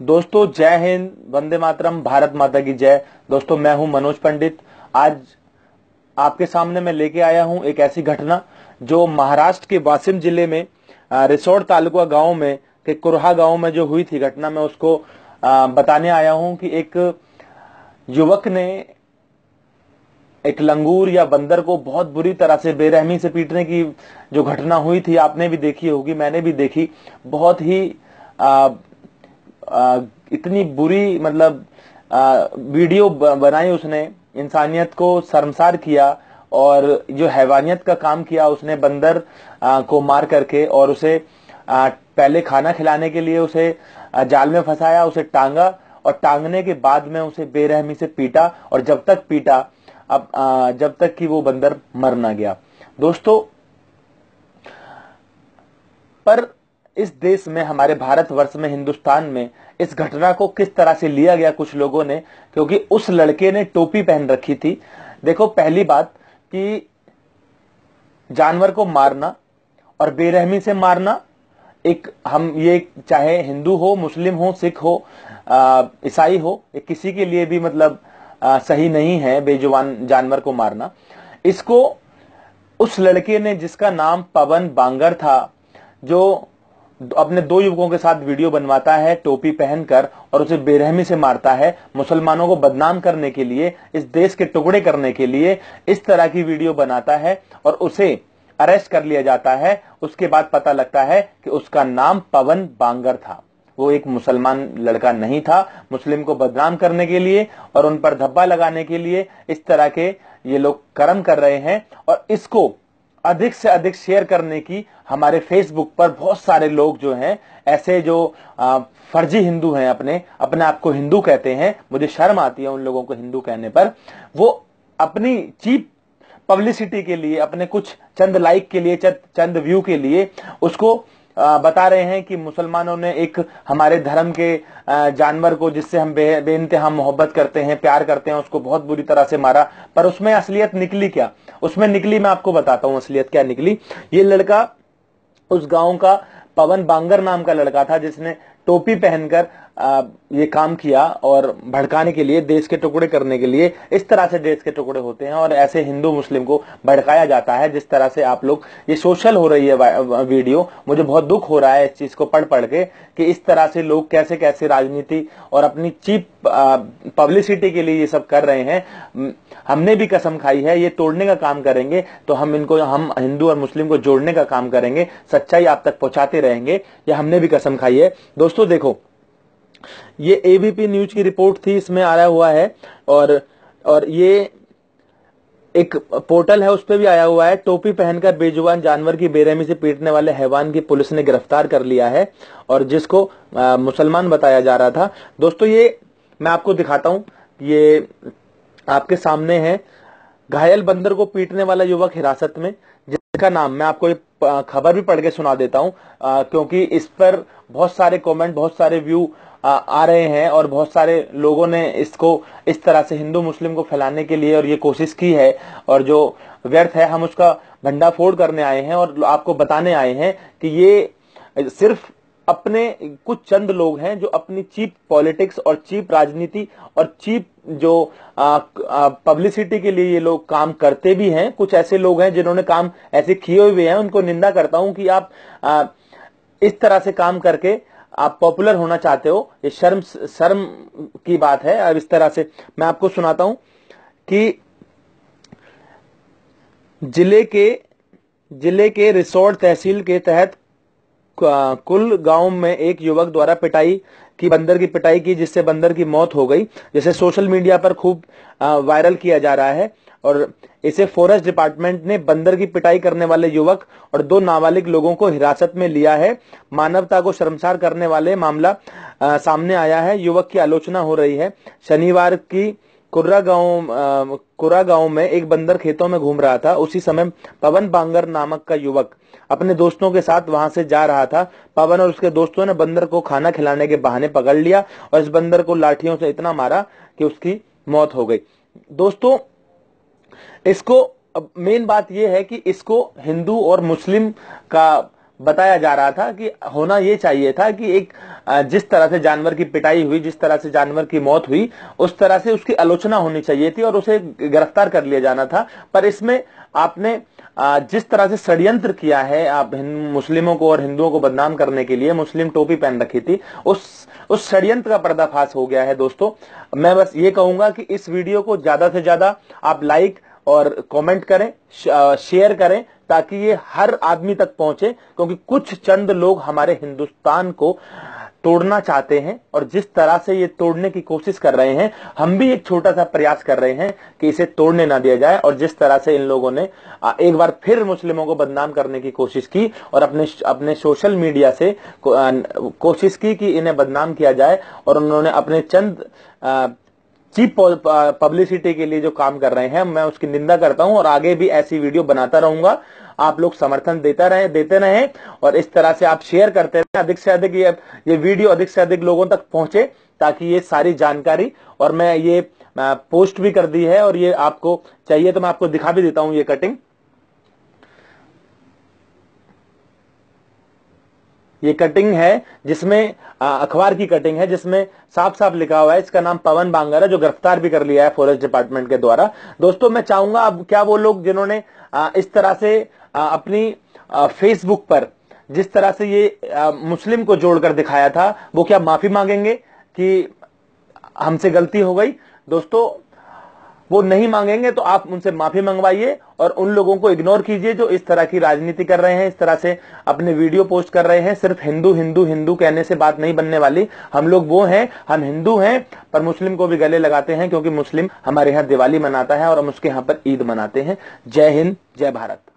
दोस्तों जय हिंद, वंदे मातरम, भारत माता की जय। दोस्तों मैं हूं मनोज पंडित। आज आपके सामने मैं लेके आया हूं एक ऐसी घटना जो महाराष्ट्र के वाशिम जिले में रिसोड तालुका गांव में के कुरहा गांव में जो हुई थी घटना। मैं उसको बताने आया हूं कि एक युवक ने एक लंगूर या बंदर को बहुत बुरी तरह से बेरहमी से पीटने की जो घटना हुई थी, आपने भी देखी होगी, मैंने भी देखी। बहुत ही आ, इतनी बुरी मतलब वीडियो बनाई उसने, इंसानियत को शर्मसार किया और जो हैवानियत का काम किया उसने बंदर को मार करके। और उसे पहले खाना खिलाने के लिए उसे जाल में फंसाया, उसे टांगा और टांगने के बाद में उसे बेरहमी से पीटा और जब तक पीटा जब तक कि वो बंदर मर ना गया। दोस्तों पर इस देश में, हमारे भारतवर्ष में, हिंदुस्तान में इस घटना को किस तरह से लिया गया कुछ लोगों ने, क्योंकि उस लड़के ने टोपी पहन रखी थी। देखो, पहली बात कि जानवर को मारना और बेरहमी से मारना, एक हम ये चाहे हिंदू हो, मुस्लिम हो, सिख हो, ईसाई हो, किसी के लिए भी मतलब सही नहीं है बेजुबान जानवर को मारना। इसको उस लड़के ने, जिसका नाम पवन बांगर था, जो अपने दो युवकों के साथ वीडियो बनवाता है टोपी पहनकर और उसे बेरहमी से मारता है, मुसलमानों को बदनाम करने के लिए, इस देश के टुकड़े करने के लिए इस तरह की वीडियो बनाता है और उसे अरेस्ट कर लिया जाता है। उसके बाद पता लगता है कि उसका नाम पवन बांगर था। वो एक मुसलमान लड़का नहीं था। मुस्लिम को बदनाम करने के लिए और उन पर धब्बा लगाने के लिए इस तरह के ये लोग कर्म कर रहे हैं और इसको अधिक से अधिक शेयर करने की हमारे फेसबुक पर बहुत सारे लोग जो हैं, ऐसे जो फर्जी हिंदू हैं, अपने अपने आप को हिंदू कहते हैं, मुझे शर्म आती है उन लोगों को हिंदू कहने पर, वो अपनी चीप पब्लिसिटी के लिए, अपने कुछ चंद लाइक के लिए, चंद व्यू के लिए उसको बता रहे हैं कि मुसलमानों ने एक हमारे धर्म के जानवर को, जिससे हम बेइंतहा मोहब्बत करते हैं, प्यार करते हैं, उसको बहुत बुरी तरह से मारा। पर उसमें असलियत निकली क्या? उसमें निकली, मैं आपको बताता हूं असलियत क्या निकली। ये लड़का उस गांव का पवन बांगर नाम का लड़का था, जिसने टोपी पहनकर ये काम किया और भड़काने के लिए, देश के टुकड़े करने के लिए। इस तरह से देश के टुकड़े होते हैं और ऐसे हिंदू मुस्लिम को भड़काया जाता है जिस तरह से आप लोग, ये सोशल हो रही है वीडियो। मुझे बहुत दुख हो रहा है इस चीज को पढ़ पढ़ के कि इस तरह से लोग कैसे कैसे राजनीति और अपनी चीप पब्लिसिटी के लिए ये सब कर रहे हैं। हमने भी कसम खाई है, ये तोड़ने का काम करेंगे तो हम हिंदू और मुस्लिम को जोड़ने का काम करेंगे, सच्चाई आप तक पहुंचाते रहेंगे। ये हमने भी कसम खाई है। दोस्तों देखो, ये एबीपी न्यूज की रिपोर्ट थी, इसमें आया हुआ है और ये एक पोर्टल है उस पर भी आया हुआ है। टोपी पहनकर बेजुबान जानवर की बेरहमी से पीटने वाले हैवान की पुलिस ने गिरफ्तार कर लिया है और जिसको मुसलमान बताया जा रहा था। दोस्तों ये मैं आपको दिखाता हूं, ये आपके सामने है। घायल बंदर को पीटने वाला युवक हिरासत में, जिसका नाम मैं आपको खबर भी पढ़ के सुना देता हूं, क्योंकि इस पर बहुत सारे कमेंट, बहुत सारे व्यू आ रहे हैं और बहुत सारे लोगों ने इसको इस तरह से हिंदू मुस्लिम को फैलाने के लिए और ये कोशिश की है, और जो व्यर्थ है हम उसका भंडाफोड़ करने आए हैं और आपको बताने आए हैं कि ये सिर्फ अपने कुछ चंद लोग हैं जो अपनी चीप पॉलिटिक्स और चीप राजनीति और चीप जो पब्लिसिटी के लिए ये लोग काम करते भी हैं। कुछ ऐसे लोग हैं जिन्होंने काम ऐसे किए हुए हैं, उनको निंदा करता हूं कि आप इस तरह से काम करके आप पॉपुलर होना चाहते हो। ये शर्म की बात है। अब इस तरह से मैं आपको सुनाता हूं कि जिले के रिसोड तहसील के तहत कुल गांव में एक युवक द्वारा बंदर की पिटाई की, जिससे बंदर की मौत हो गई, जिसे सोशल मीडिया पर खूब वायरल किया जा रहा है। और इसे फॉरेस्ट डिपार्टमेंट ने बंदर की पिटाई करने वाले युवक और 2 नाबालिग लोगों को हिरासत में लिया है। मानवता को शर्मसार करने वाले मामला सामने आया है। युवक की आलोचना हो रही है। शनिवार की कुर्रा गांव में एक बंदर खेतों में घूम रहा था। उसी समय पवन बांगर नामक का युवक अपने दोस्तों के साथ वहां से जा रहा था। पवन और उसके दोस्तों ने बंदर को खाना खिलाने के बहाने पकड़ लिया और इस बंदर को लाठियों से इतना मारा कि उसकी मौत हो गई। दोस्तों इसको, अब मेन बात यह है कि इसको हिंदू और मुस्लिम का बताया जा रहा था कि होना ये चाहिए था कि एक जिस तरह से जानवर की पिटाई हुई, जिस तरह से जानवर की मौत हुई, उस तरह से उसकी आलोचना होनी चाहिए थी और उसे गिरफ्तार कर लिया जाना था। पर इसमें आपने जिस तरह से षड्यंत्र किया है, आप मुस्लिमों को और हिंदुओं को बदनाम करने के लिए मुस्लिम टोपी पहन रखी थी, उस षड्यंत्र का पर्दाफाश हो गया है। दोस्तों, मैं बस ये कहूंगा कि इस वीडियो को ज्यादा से ज्यादा आप लाइक और कमेंट करें, शेयर करें, ताकि ये हर आदमी तक पहुंचे, क्योंकि कुछ चंद लोग हमारे हिंदुस्तान को तोड़ना चाहते हैं और जिस तरह से ये तोड़ने की कोशिश कर रहे हैं, हम भी एक छोटा सा प्रयास कर रहे हैं कि इसे तोड़ने ना दिया जाए। और जिस तरह से इन लोगों ने एक बार फिर मुस्लिमों को बदनाम करने की कोशिश की और अपने सोशल मीडिया से कोशिश की कि इन्हें बदनाम किया जाए, और उन्होंने अपने चंद चीप पब्लिसिटी के लिए जो काम कर रहे हैं, मैं उसकी निंदा करता हूं और आगे भी ऐसी वीडियो बनाता रहूंगा। आप लोग समर्थन देते रहें और इस तरह से आप शेयर करते रहें, अधिक से अधिक ये वीडियो अधिक से अधिक लोगों तक पहुंचे, ताकि ये सारी जानकारी, और मैं ये पोस्ट भी कर दी है और ये आपको चाहिए तो मैं आपको दिखा भी देता हूं ये कटिंग। ये कटिंग है जिसमें अखबार की कटिंग है, जिसमें साफ साफ लिखा हुआ है, इसका नाम पवन बांगर है, जो गिरफ्तार भी कर लिया है फॉरेस्ट डिपार्टमेंट के द्वारा। दोस्तों, मैं चाहूंगा, अब क्या वो लोग जिन्होंने इस तरह से अपनी फेसबुक पर जिस तरह से ये मुस्लिम को जोड़कर दिखाया था, वो क्या माफी मांगेंगे कि हमसे गलती हो गई? दोस्तों, वो नहीं मांगेंगे तो आप उनसे माफी मंगवाइए और उन लोगों को इग्नोर कीजिए जो इस तरह की राजनीति कर रहे हैं, इस तरह से अपने वीडियो पोस्ट कर रहे हैं। सिर्फ हिंदू हिंदू हिंदू कहने से बात नहीं बनने वाली। हम लोग वो हैं, हम हिंदू हैं, पर मुस्लिम को भी गले लगाते हैं, क्योंकि मुस्लिम हमारे यहाँ दिवाली मनाता है और हम उसके यहाँ पर ईद मनाते हैं। जय हिंद, जय भारत।